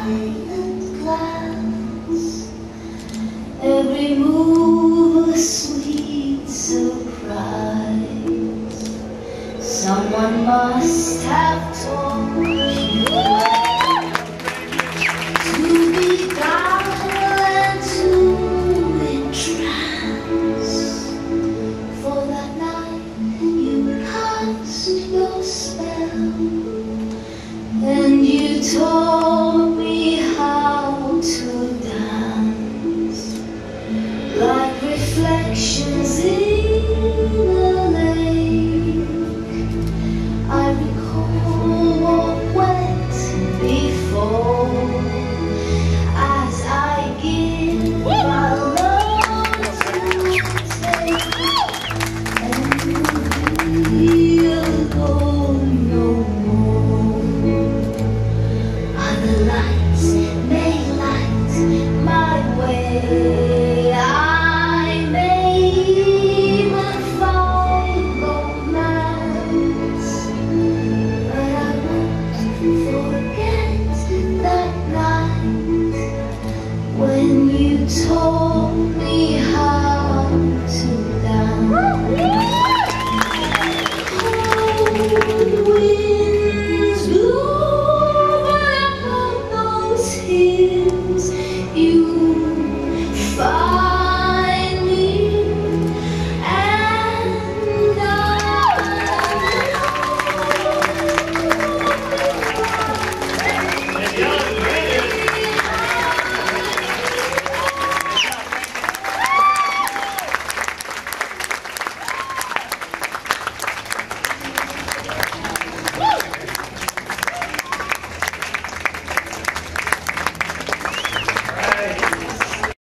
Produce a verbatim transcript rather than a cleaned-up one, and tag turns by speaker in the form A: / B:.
A: silent glance, every move a sweet surprise. Someone must have told you to be down and to entrance. For that night you cast your spell, and you taught me how to dance, like reflections in a lake. I recall what went before, as I give my love to take, and you alone no more. Other lights may light my way.